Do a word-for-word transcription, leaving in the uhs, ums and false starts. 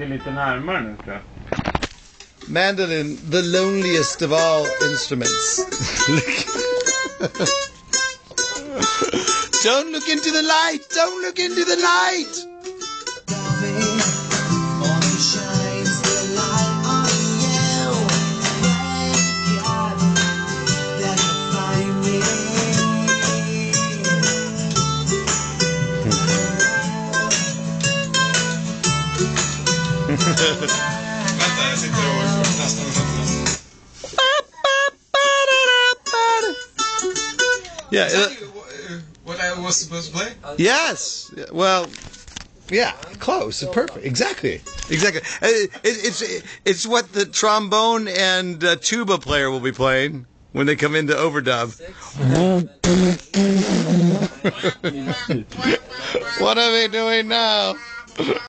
sig lite närmare nu, tror jag. Mandolin, the loneliest of all instruments. Don't look into the light! Don't look into the light! Vänta, jag sitter och nästan Yeah. Is that you, what I was supposed to play? Yes. Well, yeah, close. Perfect. Exactly. Exactly. It, it, it's it's what the trombone and uh, tuba player will be playing when they come into overdub. What are they doing now?